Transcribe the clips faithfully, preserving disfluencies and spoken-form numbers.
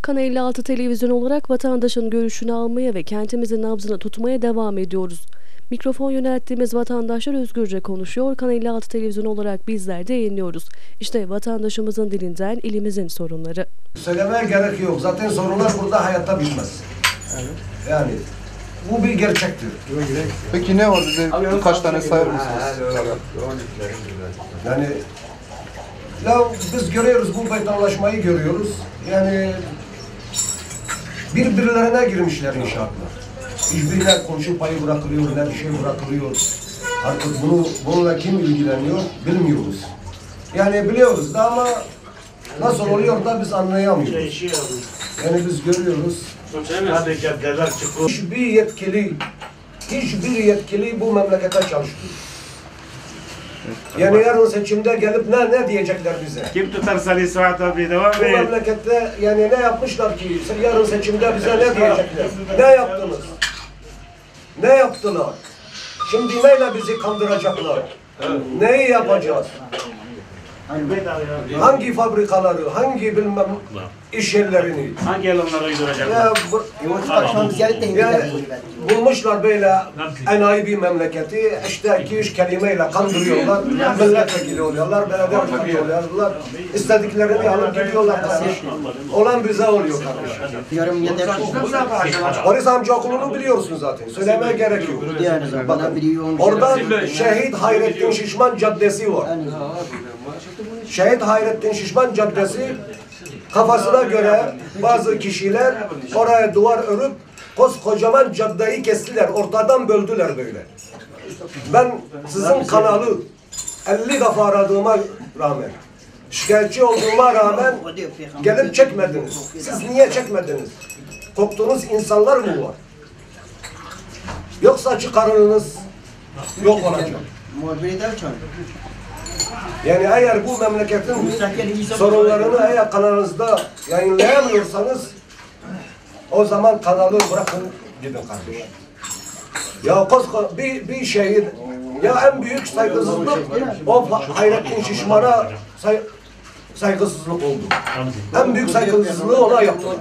Kanal elli altı televizyon olarak vatandaşın görüşünü almaya ve kentimizin nabzını tutmaya devam ediyoruz. Mikrofon yönelttiğimiz vatandaşlar özgürce konuşuyor. Kanal elli altı televizyon olarak bizler de yayınlıyoruz. İşte vatandaşımızın dilinden ilimizin sorunları. Söylemeye gerek yok. Zaten sorunlar burada hayatta bitmez. Evet. Yani bu bir gerçektir. Peki ne var bize birkaç tane sayar mısınız? Yani ya biz görüyoruz, bu beytanlaşmayı görüyoruz. Yani birbirlerine girmişler inşaatlar. Hiçbirine komşu payı bırakılıyor, ne bir şey bırakılıyor. Artık bunu bununla kim ilgileniyor bilmiyoruz. Yani biliyoruz da ama nasıl oluyor da biz anlayamıyoruz. Yani biz görüyoruz. Hiçbir yetkili, hiçbir yetkili bu memlekete çalışıyor. Yani yarın seçimde gelip ne ne diyecekler bize? Kim tutar Salih Suat abi devam Bu memlekette yani ne yapmışlar ki yarın seçimde bize ne diyecekler? Ne yaptınız? Ne yaptılar? Şimdi neyle bizi kandıracaklar? Neyi yapacağız? Hangi fabrikaları, hangi bilmem iş yerlerini? Hangi alanlara uyduracaklar? Ya, bu, yani, bulmuşlar böyle enayi bir memleketi, işte iki üç kelimeyle kandırıyorlar, milletvekili oluyorlar, belediye başkanı oluyorlar, istediklerini alıp gidiyorlar kardeşim. Olan bize oluyor kardeşim. Boris amcaoğlunu biliyorsun zaten, söylemeye gerek yok. Bakın, orada Şehit Hayrettin Şişman Caddesi var. Şehit Hayrettin Şişman Caddesi, kafasına göre bazı kişiler oraya duvar örüp koskocaman caddeyi kestiler, ortadan böldüler böyle. Ben sizin kanalı elli defa aradığıma rağmen, şikayetçi olduğuma rağmen gelip çekmediniz. Siz niye çekmediniz? Korktuğunuz insanlar mı var? Yoksa çıkarınız yok olacak. Yani eğer bu memleketin sorunlarını eğer kanalınızda yayınlayamıyorsanız o zaman kanalı bırakın gidin kardeşim. Ya koskoca bir, bir şehir ya en büyük saygısızlık o Hayrettin Şişman'a say, saygısızlık oldu. En büyük saygısızlığı ona yaptılar.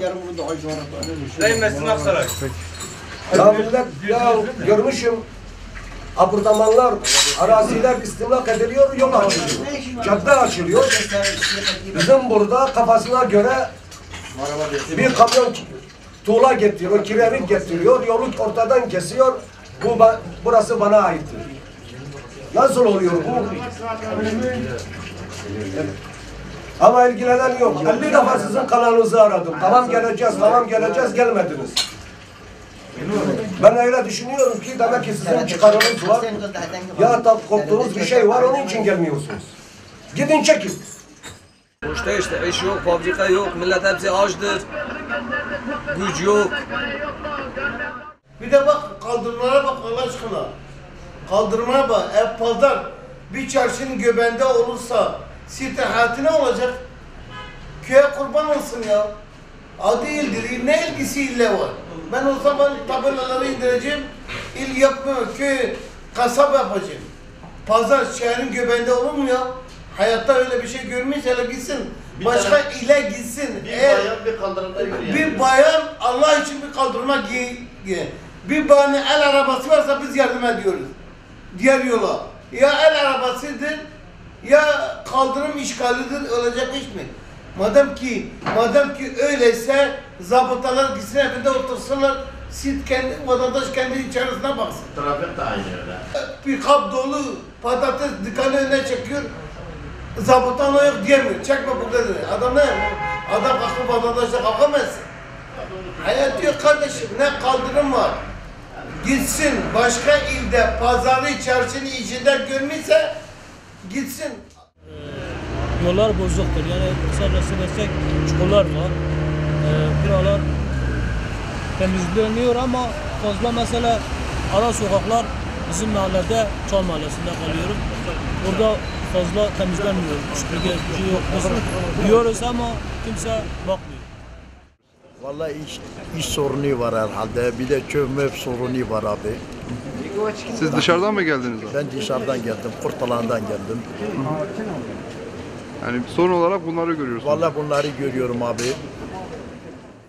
Ya millet ya görmüşüm apartmanlar, araziler istimlak ediliyor, yol açılıyor. Cadde açılıyor. Bizim burada kafasına göre bir kamyon tuğla getiriyor, kiremit getiriyor, yolu ortadan kesiyor. Bu burası bana aittir. Nasıl oluyor bu? Ama ilgilenen yok. elli defa sizin kanalınızı aradım. Tamam geleceğiz, tamam geleceğiz, gelmediniz. Ben öyle düşünüyorum ki demek ki sizin çıkarınız var. Ya da korktuğunuz bir şey var, onun için gelmiyorsunuz. Gidin çekin. İşte işte iş yok, fabrika yok, millet hepsi açtır. Güç yok. Bir de bak kaldırımlara bak Allah aşkına. Kaldırmaya bak, ev pazar bir çarşının göbeğinde olursa sirte hayatı ne olacak? Köye kurban olsun ya. Adı ildir, ne ilgisi ille var? Ben o zaman tabelaları indireceğim, il yapmıyor, köy, kasaba yapacağım. Pazar şehrin göbeğinde olur mu ya? Hayatta öyle bir şey görmüş, hele gitsin. Bir başka tane, ile gitsin. Bir Eğer, bayan bir kaldırımda yürüyor. Bir bayan Allah için bir kaldırıma giy. Bir bayanın el arabası varsa biz yardım ediyoruz. Diğer yola. Ya el arabasıdır, ya kaldırım işgalidir, olacak iş mi? Madem ki, madem ki öyleyse zabıtalar gitsin evinde otursunlar, siz kendi, vatandaş kendi içerisine baksın. Trafik de aynı öyle. Bir kap dolu patates dükkanı önüne çekiyor, zabıta ona yok diyemiyor, çekme burada diyor. Adam ne? Adam kalkıp vatandaşla kalkamazsın. Hayat diyor kardeşim, ne kaldırım var? Gitsin, başka ilde pazarı, çarşının içinde görmüşse gitsin. Yollar bozuktur. Yani kısacası desek çukurlar var. Ee, buralar temizleniyor ama fazla mesela ara sokaklar bizim mahallede, Çal Mahallesi'nde kalıyorum. Burada fazla temizlenmiyor. Süpürge yok. Diyoruz ama kimse bakmıyor. Vallahi iş, iş sorunu var herhalde. Bir de çömöp sorunu var abi. Siz dışarıdan mı geldiniz abi? Ben dışarıdan geldim, Kurtalan'dan geldim. Yani sorun olarak bunları görüyorsunuz. Vallahi bunları görüyorum abi.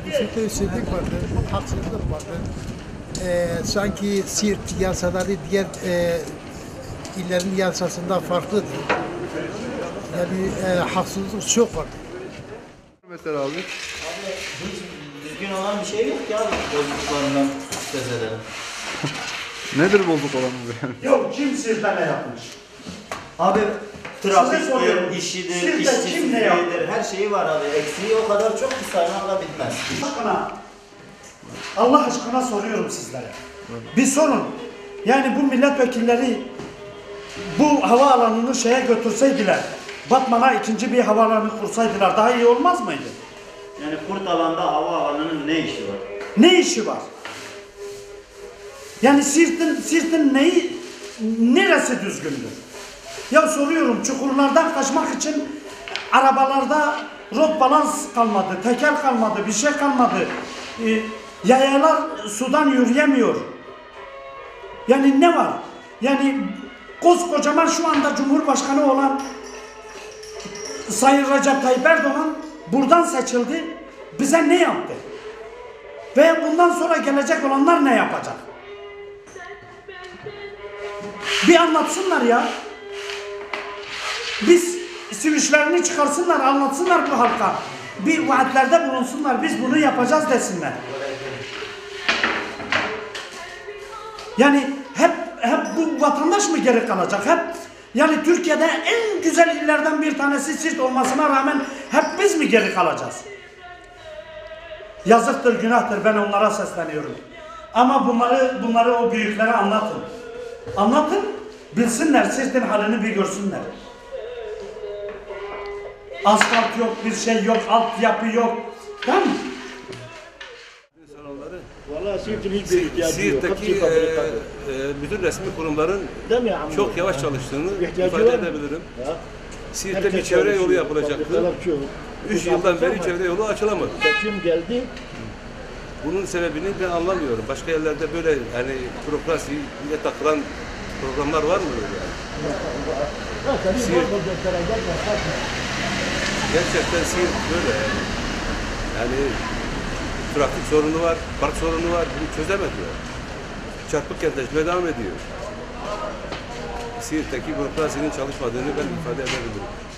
Siirt'te üstünlük vardı, haksızlık vardı. Ee, sanki Siirt yasaları diğer e, illerin yasasından farklıdır. Yani e, haksızlık çok vardı. Mesela abi. Düzgün olan bir şey yok ya bozduklarından şüphelerim. Nedir bozuk olan bu yani? Yok kim sizde ne yapmış? Abi Size trafiktir, soruyorum. işidir, Sizde kim ne işsizliğidir, her şeyi var abi. Eksiği o kadar çok ki saymakla bitmez. Aşkına, Allah aşkına soruyorum sizlere. Bir sorun. Yani bu milletvekilleri bu havaalanını şeye götürseydiler, Batman'a ikinci bir havaalanı kursaydılar daha iyi olmaz mıydı? Yani Kurtalan'da havaalanının ne işi var? Ne işi var? Yani Siirt'in Siirt'in neyi, neresi düzgündür? Ya soruyorum, çukurlardan kaçmak için arabalarda rot balans kalmadı, teker kalmadı, bir şey kalmadı. Ee, yayalar sudan yürüyemiyor. Yani ne var? Yani koskocaman şu anda Cumhurbaşkanı olan Sayın Recep Tayyip Erdoğan buradan seçildi. Bize ne yaptı? Ve bundan sonra gelecek olanlar ne yapacak? Bir anlatsınlar ya. Biz sivişlerini çıkarsınlar, anlatsınlar bu halka. Bir vaatlerde bulunsunlar, biz bunu yapacağız desinler. Yani hep hep bu vatandaş mı geri kalacak? Hep yani Türkiye'de en güzel illerden bir tanesi Siirt olmasına rağmen hep biz mi geri kalacağız? Yazıktır, günahtır. Ben onlara sesleniyorum. Ama bunları bunları o büyüklere anlatın. Anlatın, bilsinler, Siirt'in halini bir görsünler. Asfalt yok, bir şey yok, altyapı yok. Tamam mı? Vallahi Siirt'in hiçbir ihtiyacı yok. Siirt'teki e, e, bütün resmi kurumların çok yavaş çalıştığını ifade edebilirim. Siirt'te bir çevre yolu yapılacaktı. Üç yıldan beri çevre yolu açılamadı. Seçim geldi. Bunun sebebini ben anlamıyorum. Başka yerlerde böyle hani bürokrasiye takılan programlar var mı böyle yani? Siirt, gerçekten Siirt böyle yani. Yani trafik sorunu var, park sorunu var. Bunu çözemediler. Çarpık kentleşmeye devam ediyor. Siirt'teki bürokrasinin çalışmadığını ben ifade edebilirim.